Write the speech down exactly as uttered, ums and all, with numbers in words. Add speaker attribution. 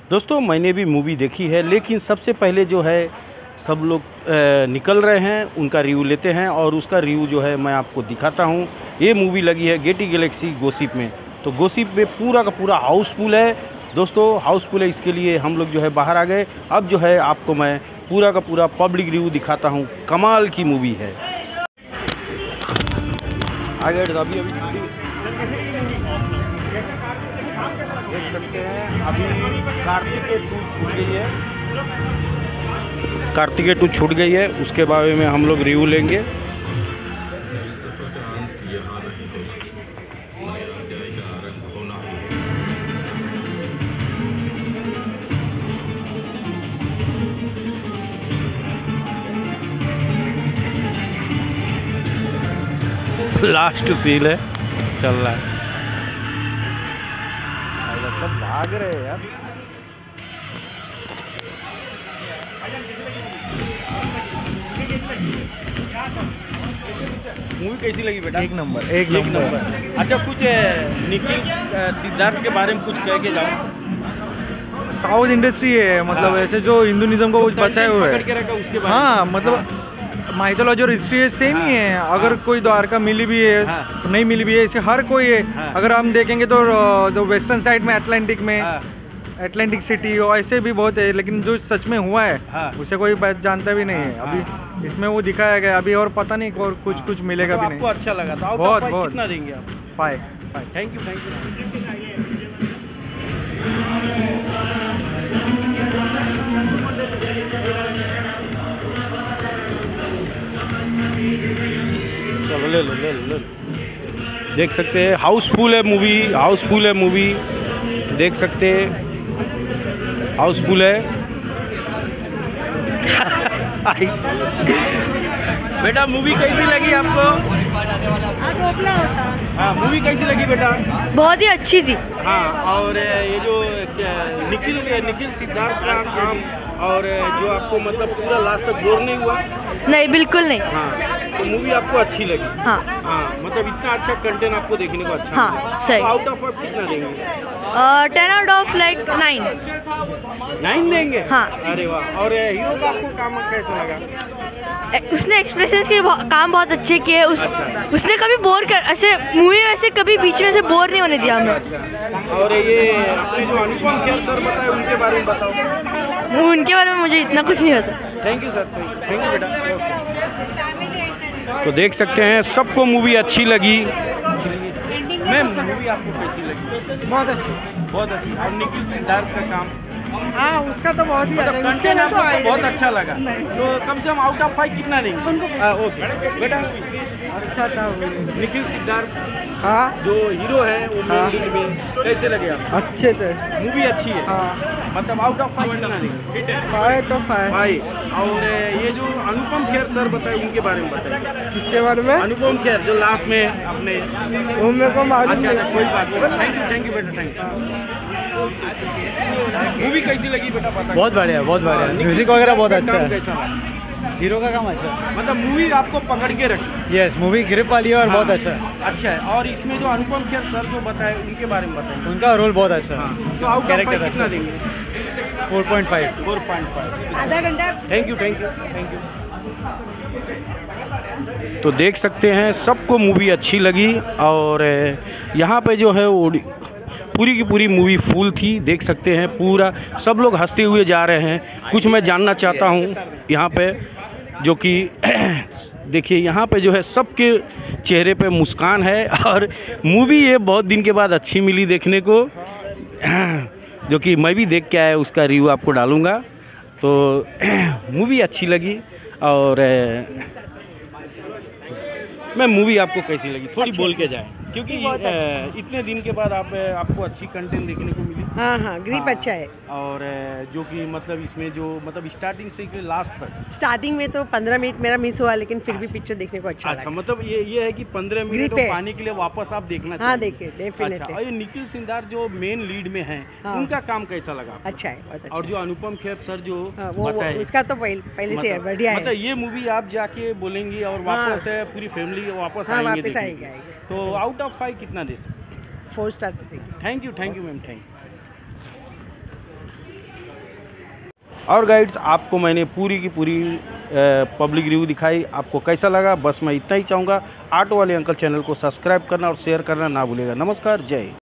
Speaker 1: दोस्तों मैंने भी मूवी देखी है, लेकिन सबसे पहले जो है सब लोग निकल रहे हैं, उनका रिव्यू लेते हैं और उसका रिव्यू जो है मैं आपको दिखाता हूं। ये मूवी लगी है गेटी गैलेक्सी गोसिप में। तो गोसिप में पूरा का पूरा हाउसफुल है दोस्तों, हाउसफुल है। इसके लिए हम लोग जो है बाहर आ गए। अब जो है आपको मैं पूरा का पूरा पब्लिक रिव्यू दिखाता हूं। कमाल की मूवी है। आगे अभी अभी देख सकते हैं, अभी कार्तिकेय टू छूट गई है, कार्तिकेय टू छूट गई है। उसके बारे में हम लोग रिव्यू लेंगे। लास्ट सीन है, चल रहा है, सब भाग रहे हैं यार। मूवी कैसी लगी बेटा? एक नंबर, एक नंबर। अच्छा, कुछ निखिल सिद्धार्थ के बारे में कुछ कह के जाओ।
Speaker 2: साउथ इंडस्ट्री है, मतलब ऐसे जो हिंदुइज्म को बचाए हुए है। हाँ, मतलब माइथोलॉजी और हिस्ट्री सेम ही है। अगर कोई द्वारका मिली भी है, हाँ। नहीं मिली भी है, ऐसे हर कोई है। हाँ। अगर हम देखेंगे तो जो वेस्टर्न साइड में अटलांटिक में, हाँ। अटलांटिक सिटी ऐसे भी बहुत है, लेकिन जो सच में हुआ है, हाँ। उसे कोई जानता भी नहीं है। अभी हाँ। इसमें वो दिखाया गया, अभी और पता नहीं और कुछ हाँ। कुछ मिलेगा भी नहीं।
Speaker 1: आपको अच्छा लगा था?
Speaker 2: बहुत बहुत।
Speaker 1: कितना देंगे आप?
Speaker 2: Five.
Speaker 1: Thank you, thank you. चलो ले लो ले लो ले लो। देख सकते हैं हाउसफुल है मूवी, हाउसफुल है मूवी, देख सकते हैं हाउसफुल है। बेटा मूवी कैसी लगी आपको? हाँ, मूवी कैसी लगी बेटा?
Speaker 3: बहुत ही अच्छी थी।
Speaker 1: हाँ, और ये जो निखिल निखिल सिद्धार्थ का काम और जो आपको मतलब पूरा लास्ट तक बोर नहीं हुआ?
Speaker 3: नहीं, बिल्कुल नहीं।
Speaker 1: हाँ, तो मूवी आपको अच्छी लगी?
Speaker 3: हाँ
Speaker 1: हाँ, मतलब इतना अच्छा कंटेंट आपको देखने को अच्छा।
Speaker 3: हाँ, सही।
Speaker 1: तो आउट ऑफ फाइव कितना देंगे?
Speaker 3: Ten out of like nine.
Speaker 1: Nine देंगे?
Speaker 3: हाँ।
Speaker 1: अरे वाह। और हीरो का आपको काम कैसा लगा?
Speaker 3: उसने एक्सप्रेशंस के काम बहुत अच्छे किए। उस
Speaker 1: अच्छा।
Speaker 3: उसने कभी बोर कर ऐसे मूवी ऐसे कभी बीच में से बोर नहीं होने दिया हमें।
Speaker 1: अच्छा। और ये अपने जो अनुपम खेर सर बताए उनके बारे में बताओ।
Speaker 3: उनके बारे में मुझे इतना कुछ नहीं होता।
Speaker 1: Thank you sir, thank you बेटा। तो देख सकते हैं सबको मूवी अच्छी लगी। मैम मूवी आपको कैसी लगी?
Speaker 2: बहुत अच्छी,
Speaker 1: बहुत अच्छी। और निखिल सिद्धार्थ का काम?
Speaker 2: हाँ, उसका तो बहुत ही
Speaker 1: मतलब कंटेंट आपको तो बहुत अच्छा लगा। तो कम से कम आउट ऑफ फाइव कितना देंगे? हाँ, ओके बेटा।
Speaker 2: अच्छा था
Speaker 1: निखिल सिद्धार्थ,
Speaker 2: हाँ,
Speaker 1: जो हीरो है वो मेन लीड में, कैसे लगे आप?
Speaker 2: अच्छे थे,
Speaker 1: मूवी अच्छी है।
Speaker 2: हाँ।
Speaker 1: मतलब आउट ऑफ फाइव कितना देंगे?
Speaker 2: फाइव तो फाइव।
Speaker 1: फाइव। और ये जो अनुपम खेर सर बताए उनके बारे में बताइए।
Speaker 2: किसके बारे में?
Speaker 1: अनुपम खेर जो लास्ट में अपने,
Speaker 2: वो मेरे को मालूम
Speaker 1: अच्छा
Speaker 2: नहीं।
Speaker 1: अच्छा, कोई बात नहीं। थैंक यू, थैंक यू बेटा, थैंक यू। मूवी कैसी लगी बेटा? पता
Speaker 2: बहुत बढ़िया, बहुत बढ़िया। म्यूजिक वगैरह बहुत अच्छा है।
Speaker 1: कैसा लगा?
Speaker 2: हीरो का काम अच्छा है।
Speaker 1: मतलब मूवी आपको पकड़ के रखी?
Speaker 2: यस, मूवी ग्रिप वाली है और
Speaker 1: हाँ,
Speaker 2: बहुत अच्छा है।
Speaker 1: अच्छा है। और इसमें जो अनुपम खेर सर जो बताए उनके बारे में बताइए।
Speaker 2: उनका रोल बहुत अच्छा है।
Speaker 1: हाँ, तो आउट ऑफ फाइव कितना देंगे?
Speaker 2: Four point five.
Speaker 1: Four point five.
Speaker 3: आधा घंटा।
Speaker 1: Thank you, thank you, thank you. तो देख सकते हैं सबको मूवी अच्छी लगी और यहाँ पे जो है वो पूरी की पूरी मूवी फुल थी। देख सकते हैं पूरा सब लोग हंसते हुए जा रहे हैं। कुछ मैं जानना चाहता हूँ यहाँ पे, जो कि देखिए यहाँ पे जो है सबके चेहरे पे मुस्कान है और मूवी ये बहुत दिन के बाद अच्छी मिली देखने को, जो कि मैं भी देख के आया, उसका रिव्यू आपको डालूँगा। तो मूवी अच्छी लगी। और मैं मूवी आपको कैसी लगी थोड़ी बोल के जाए, क्योंकि इतने दिन के बाद आप आपको अच्छी कंटेंट देखने को मिली।
Speaker 4: हाँ हाँ, ग्रिप अच्छा है।
Speaker 1: और जो कि मतलब इसमें जो मतलब स्टार्टिंग से लास्ट तक,
Speaker 4: स्टार्टिंग में तो पंद्रह मिनट मेरा मिस हुआ, लेकिन फिर भी पिक्चर देखने को अच्छा
Speaker 1: अच्छा, मतलब ये ये है कि पंद्रह मिनट पाने के लिए वापस आप देखना चाहिए।
Speaker 4: हाँ, देखिए डेफिनेटली।
Speaker 1: अच्छा, और ये निखिल सिद्धार्थ जो मेन लीड में है,
Speaker 4: हाँ। उनका
Speaker 1: काम कैसा लगा?
Speaker 4: अच्छा है, बहुत अच्छा।
Speaker 1: और जो अनुपम खेर सर जो
Speaker 4: हाँ, वो, वो, उसका तो पहले से बढ़िया है।
Speaker 1: मतलब ये मूवी आप जाके बोलेंगी और वापस है पूरी फैमिली वापस आएंगे। तो आउट ऑफ फाइव कितना दे सकते?
Speaker 4: फोर स्टार तो देंगे।
Speaker 1: Thank you, thank you ma'am, thank you. और गाइड्स आपको मैंने पूरी की पूरी पब्लिक रिव्यू दिखाई, आपको कैसा लगा बस मैं इतना ही चाहूँगा। ऑटो वाले अंकल चैनल को सब्सक्राइब करना और शेयर करना ना भूलिएगा। नमस्कार, जय।